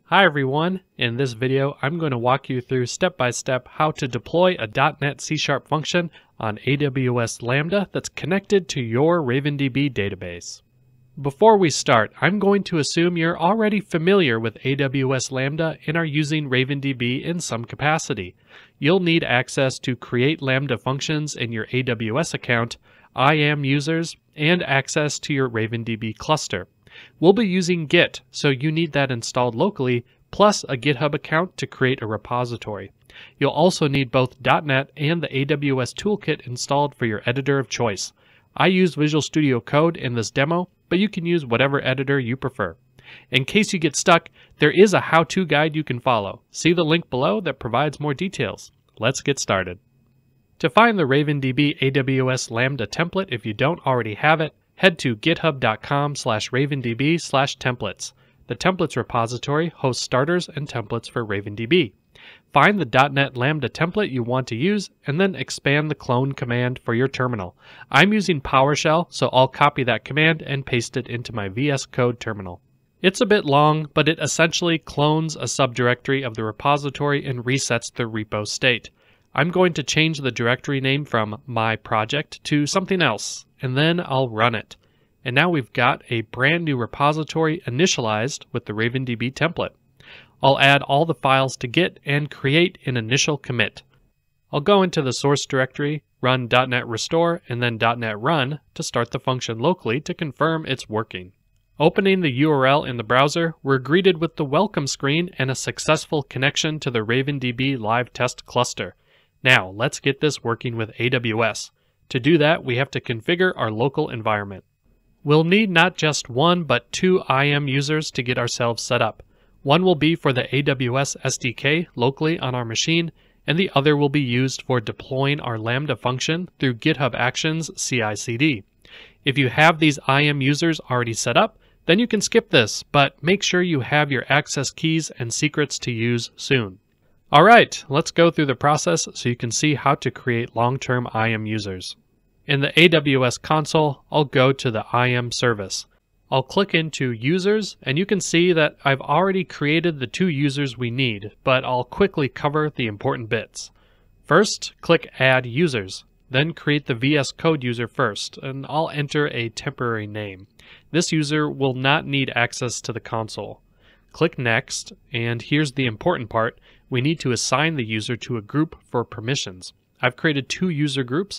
Hi everyone, in this video I'm going to walk you through step by step how to deploy a .NET C# function on AWS Lambda that's connected to your RavenDB database. Before we start, I'm going to assume you're already familiar with AWS Lambda and are using RavenDB in some capacity. You'll need access to create Lambda functions in your AWS account, IAM users, and access to your RavenDB cluster. We'll be using Git, so you need that installed locally, plus a GitHub account to create a repository. You'll also need both .NET and the AWS Toolkit installed for your editor of choice. I use Visual Studio Code in this demo, but you can use whatever editor you prefer. In case you get stuck, there is a how-to guide you can follow. See the link below that provides more details. Let's get started. To find the RavenDB AWS Lambda template if you don't already have it, head to github.com/ravendb/templates. The templates repository hosts starters and templates for RavenDB. Find the .NET Lambda template you want to use and then expand the clone command for your terminal. I'm using PowerShell, so I'll copy that command and paste it into my VS Code terminal. It's a bit long, but it essentially clones a subdirectory of the repository and resets the repo state. I'm going to change the directory name from my project to something else, and then I'll run it. And now we've got a brand new repository initialized with the RavenDB template. I'll add all the files to Git and create an initial commit. I'll go into the source directory, run .NET restore, and then .NET run to start the function locally to confirm it's working. Opening the URL in the browser, we're greeted with the welcome screen and a successful connection to the RavenDB live test cluster. Now, let's get this working with AWS. To do that, we have to configure our local environment. We'll need not just one, but two IAM users to get ourselves set up. One will be for the AWS SDK locally on our machine, and the other will be used for deploying our Lambda function through GitHub Actions CI/CD. If you have these IAM users already set up, then you can skip this, but make sure you have your access keys and secrets to use soon. Alright, let's go through the process so you can see how to create long-term IAM users. In the AWS console, I'll go to the IAM service. I'll click into Users, and you can see that I've already created the two users we need, but I'll quickly cover the important bits. First, click Add Users. Then create the VS Code user first, and I'll enter a temporary name. This user will not need access to the console. Click Next, and here's the important part. We need to assign the user to a group for permissions. I've created two user groups,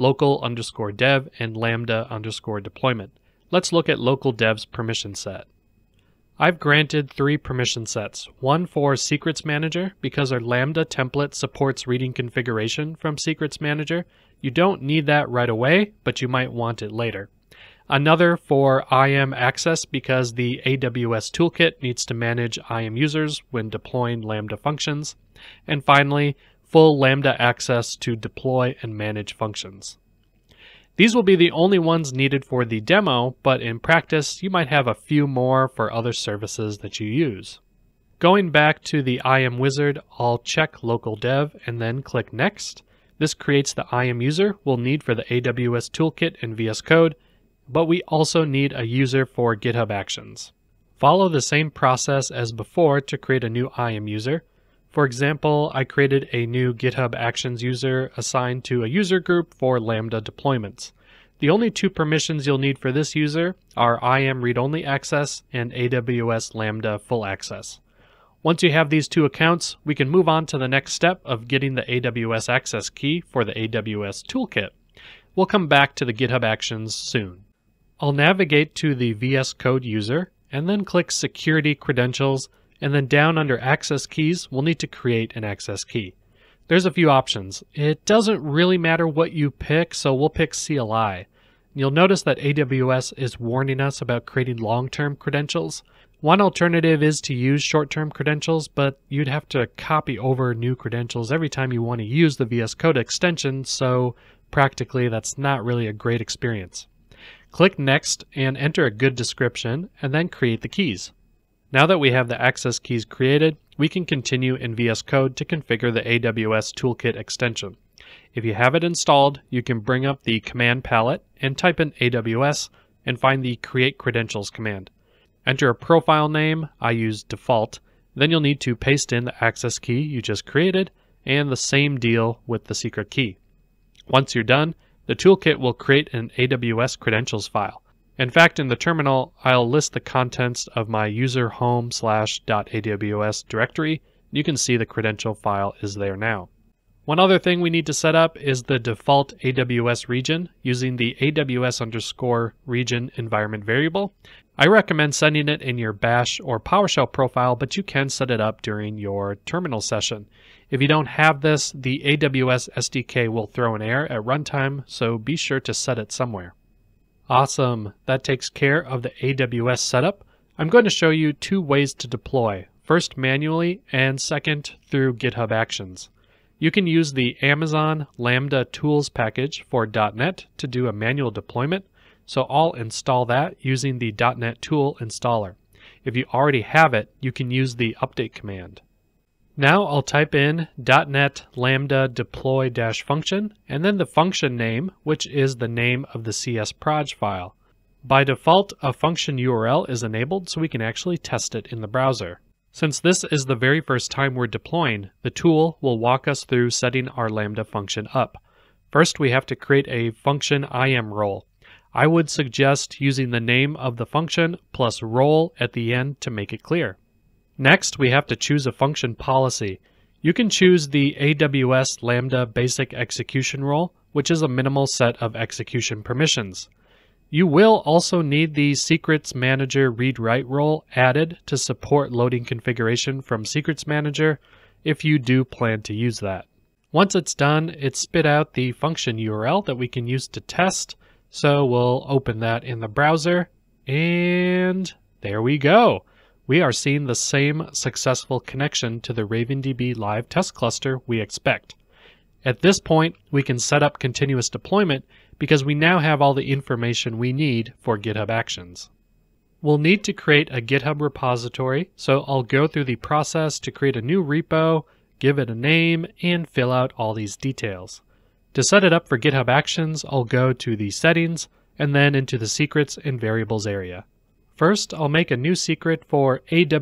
local_dev and lambda_deployment. Let's look at local dev's permission set. I've granted 3 permission sets, one for Secrets Manager because our Lambda template supports reading configuration from Secrets Manager. You don't need that right away, but you might want it later. Another for IAM access because the AWS Toolkit needs to manage IAM users when deploying Lambda functions. And finally, full Lambda access to deploy and manage functions. These will be the only ones needed for the demo, but in practice, you might have a few more for other services that you use. Going back to the IAM wizard, I'll check local dev and then click Next. This creates the IAM user we'll need for the AWS Toolkit and VS Code, but we also need a user for GitHub Actions. Follow the same process as before to create a new IAM user. For example, I created a new GitHub Actions user assigned to a user group for Lambda deployments. The only 2 permissions you'll need for this user are IAM read-only access and AWS Lambda full access. Once you have these 2 accounts, we can move on to the next step of getting the AWS access key for the AWS Toolkit. We'll come back to the GitHub Actions soon. I'll navigate to the VS Code user and then click Security Credentials, and then down under Access Keys, we'll need to create an access key. There's a few options. It doesn't really matter what you pick, so we'll pick CLI. You'll notice that AWS is warning us about creating long-term credentials. One alternative is to use short-term credentials, but you'd have to copy over new credentials every time you want to use the VS Code extension, so practically that's not really a great experience. Click Next and enter a good description, and then create the keys. Now that we have the access keys created, we can continue in VS Code to configure the AWS Toolkit extension. If you have it installed, you can bring up the command palette and type in AWS and find the Create Credentials command. Enter a profile name, I use default, Then you'll need to paste in the access key you just created, and the same deal with the secret key. Once you're done, the toolkit will create an AWS credentials file. In fact, in the terminal, I'll list the contents of my user home/.aws directory. You can see the credential file is there now. One other thing we need to set up is the default AWS region using the AWS_region environment variable. I recommend setting it in your Bash or PowerShell profile, but you can set it up during your terminal session. If you don't have this, the AWS SDK will throw an error at runtime, so be sure to set it somewhere. Awesome, that takes care of the AWS setup. I'm going to show you two ways to deploy, first manually and second through GitHub Actions. You can use the Amazon Lambda Tools package for .NET to do a manual deployment, so I'll install that using the .NET Tool installer. If you already have it, you can use the update command. Now I'll type in .NET Lambda deploy -function and then the function name, which is the name of the CS_proj file. By default, a function URL is enabled so we can actually test it in the browser. Since this is the very first time we're deploying, the tool will walk us through setting our Lambda function up. First, we have to create a function IAM role. I would suggest using the name of the function plus role at the end to make it clear. Next, we have to choose a function policy. You can choose the AWS Lambda Basic Execution role, which is a minimal set of execution permissions. You will also need the Secrets Manager read-write role added to support loading configuration from Secrets Manager if you do plan to use that. Once it's done, it spit out the function URL that we can use to test, so we'll open that in the browser, and there we go. We are seeing the same successful connection to the RavenDB live test cluster we expect. At this point, we can set up continuous deployment because we now have all the information we need for GitHub Actions. We'll need to create a GitHub repository, so I'll go through the process to create a new repo, give it a name, and fill out all these details. To set it up for GitHub Actions, I'll go to the settings and then into the secrets and variables area. First, I'll make a new secret for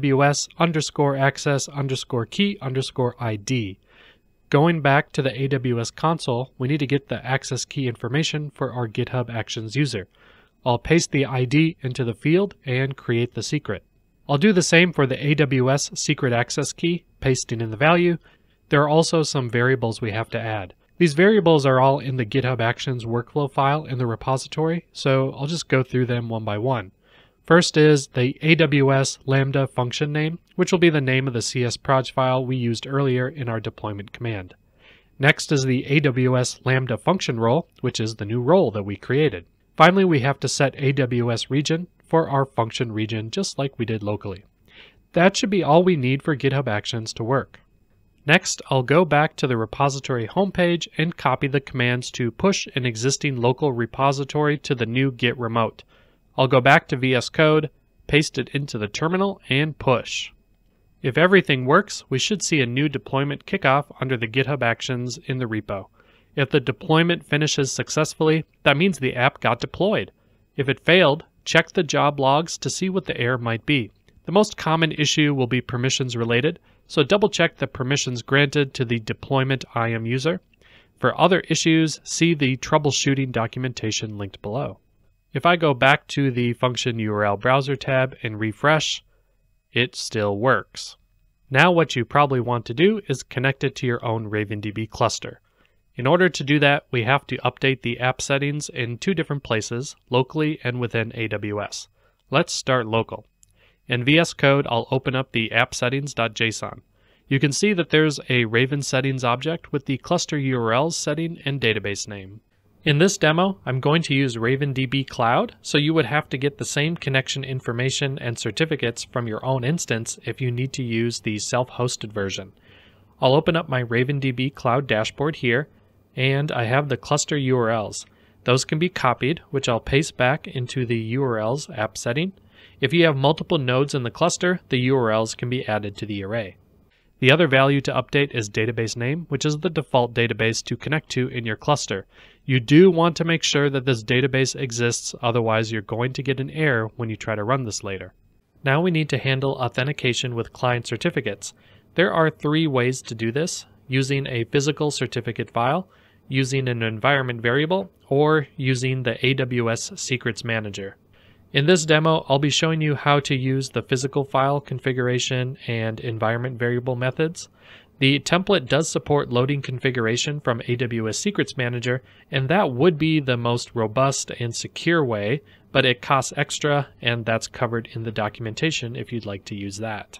AWS_access_key_ID. Going back to the AWS console, we need to get the access key information for our GitHub Actions user. I'll paste the ID into the field and create the secret. I'll do the same for the AWS secret access key, pasting in the value. There are also some variables we have to add. These variables are all in the GitHub Actions workflow file in the repository, so I'll just go through them one by one. First is the AWS Lambda function name, which will be the name of the CS_proj file we used earlier in our deployment command. Next is the AWS Lambda function role, which is the new role that we created. Finally, we have to set AWS region for our function region, just like we did locally. That should be all we need for GitHub Actions to work. Next, I'll go back to the repository homepage and copy the commands to push an existing local repository to the new Git remote. I'll go back to VS Code, paste it into the terminal, and push. If everything works, we should see a new deployment kickoff under the GitHub Actions in the repo. If the deployment finishes successfully, that means the app got deployed. If it failed, check the job logs to see what the error might be. The most common issue will be permissions related, so double check the permissions granted to the deployment IAM user. For other issues, see the troubleshooting documentation linked below. If I go back to the function URL browser tab and refresh, it still works. Now what you probably want to do is connect it to your own RavenDB cluster. In order to do that, we have to update the app settings in two different places, locally and within AWS. Let's start local. In VS Code, I'll open up the appsettings.json. You can see that there's a Raven settings object with the cluster URLs setting and database name. In this demo, I'm going to use RavenDB Cloud, so you would have to get the same connection information and certificates from your own instance if you need to use the self-hosted version. I'll open up my RavenDB Cloud dashboard here, and I have the cluster URLs. Those can be copied, which I'll paste back into the URLs app setting. If you have multiple nodes in the cluster, the URLs can be added to the array. The other value to update is database name, which is the default database to connect to in your cluster. You do want to make sure that this database exists, otherwise you're going to get an error when you try to run this later. Now we need to handle authentication with client certificates. There are 3 ways to do this: using a physical certificate file, using an environment variable, or using the AWS Secrets Manager. In this demo, I'll be showing you how to use the physical file configuration and environment variable methods. The template does support loading configuration from AWS Secrets Manager, and that would be the most robust and secure way, but it costs extra, and that's covered in the documentation if you'd like to use that.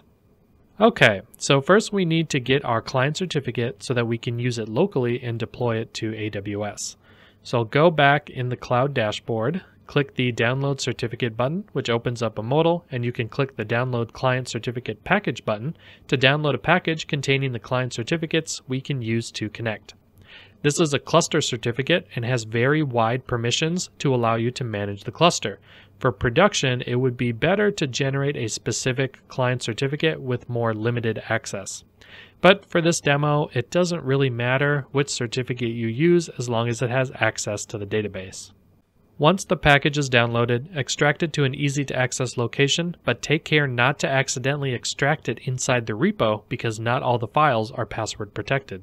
Okay, so first we need to get our client certificate so that we can use it locally and deploy it to AWS. So I'll go back in the Cloud dashboard, click the Download Certificate button, which opens up a modal, and you can click the Download Client Certificate Package button to download a package containing the client certificates we can use to connect. This is a cluster certificate and has very wide permissions to allow you to manage the cluster. For production, it would be better to generate a specific client certificate with more limited access. But for this demo, it doesn't really matter which certificate you use as long as it has access to the database. Once the package is downloaded, extract it to an easy-to-access location, but take care not to accidentally extract it inside the repo because not all the files are password protected.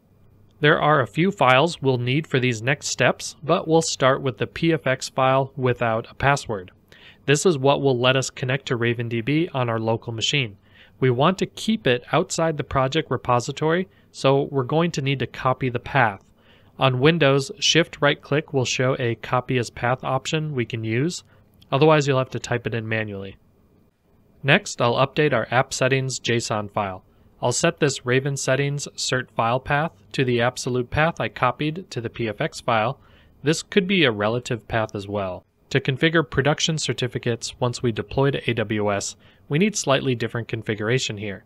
There are a few files we'll need for these next steps, but we'll start with the PFX file without a password. This is what will let us connect to RavenDB on our local machine. We want to keep it outside the project repository, so we're going to need to copy the path. On Windows, Shift right-click will show a Copy as Path option we can use. Otherwise, you'll have to type it in manually. Next, I'll update our app settings JSON file. I'll set this Raven settings cert file path to the absolute path I copied to the PFX file. This could be a relative path as well. To configure production certificates once we deploy to AWS, we need slightly different configuration here.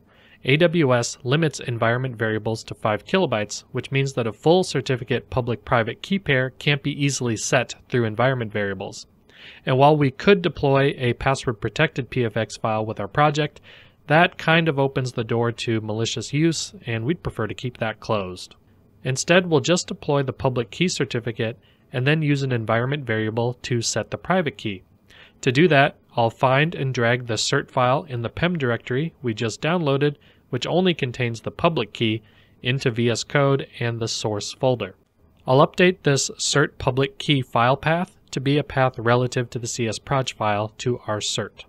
AWS limits environment variables to 5 kilobytes, which means that a full certificate public-private key pair can't be easily set through environment variables. And while we could deploy a password-protected PFX file with our project, that kind of opens the door to malicious use, and we'd prefer to keep that closed. Instead, we'll just deploy the public key certificate and then use an environment variable to set the private key. To do that, I'll find and drag the cert file in the PEM directory we just downloaded, which only contains the public key, into VS Code and the source folder. I'll update this cert public key file path to be a path relative to the CSproj file to our cert.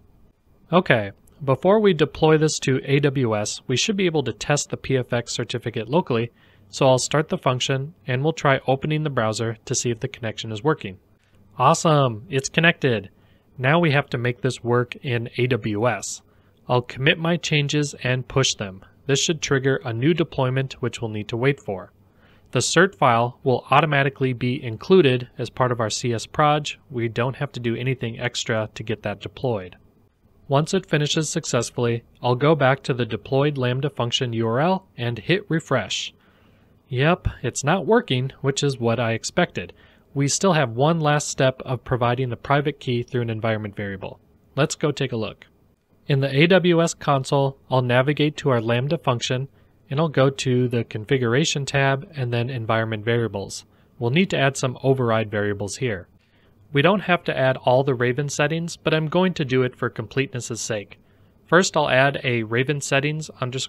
Okay, before we deploy this to AWS, we should be able to test the PFX certificate locally, so I'll start the function and we'll try opening the browser to see if the connection is working. Awesome, it's connected. Now we have to make this work in AWS. I'll commit my changes and push them. This should trigger a new deployment which we'll need to wait for. The cert file will automatically be included as part of our CSproj. We don't have to do anything extra to get that deployed. Once it finishes successfully, I'll go back to the deployed Lambda function URL and hit refresh. Yep, it's not working, which is what I expected. We still have one last step of providing the private key through an environment variable. Let's go take a look. In the AWS console, I'll navigate to our Lambda function, and I'll go to the Configuration tab and then Environment Variables. We'll need to add some override variables here. We don't have to add all the Raven settings, but I'm going to do it for completeness' sake. First, I'll add a Raven settings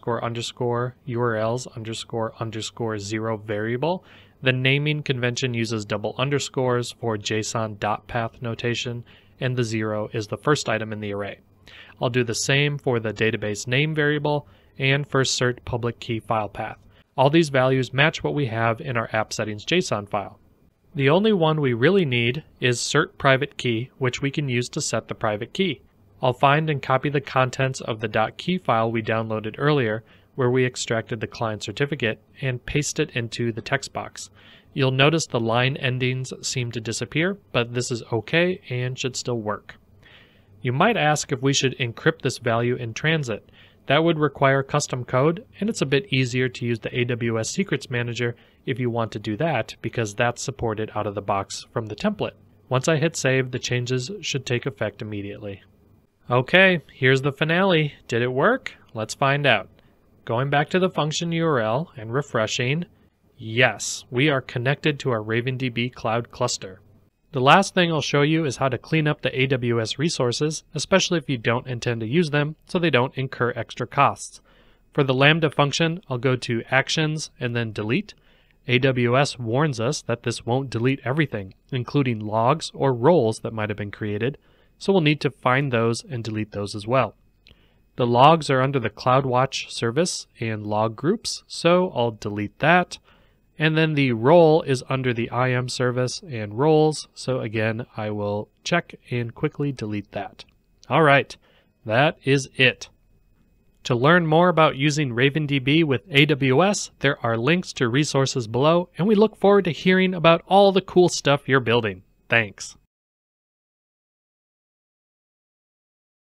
__URLs __0 variable. The naming convention uses double underscores for JSON.path notation, and the 0 is the first item in the array. I'll do the same for the database name variable and for cert public key file path. All these values match what we have in our app settings JSON file. The only one we really need is cert private key, which we can use to set the private key. I'll find and copy the contents of the .key file we downloaded earlier, where we extracted the client certificate, and paste it into the text box. You'll notice the line endings seem to disappear, but this is okay and should still work. You might ask if we should encrypt this value in transit. That would require custom code, and it's a bit easier to use the AWS Secrets Manager if you want to do that, because that's supported out of the box from the template. Once I hit save, the changes should take effect immediately. Okay, here's the finale. Did it work? Let's find out. Going back to the function URL and refreshing, yes, we are connected to our RavenDB cloud cluster. The last thing I'll show you is how to clean up the AWS resources, especially if you don't intend to use them, so they don't incur extra costs. For the Lambda function, I'll go to Actions and then Delete. AWS warns us that this won't delete everything, including logs or roles that might have been created, so we'll need to find those and delete those as well. The logs are under the CloudWatch service and log groups, so I'll delete that. And then the role is under the IAM service and roles, so again, I will check and quickly delete that. All right, that is it. To learn more about using RavenDB with AWS, there are links to resources below, and we look forward to hearing about all the cool stuff you're building. Thanks.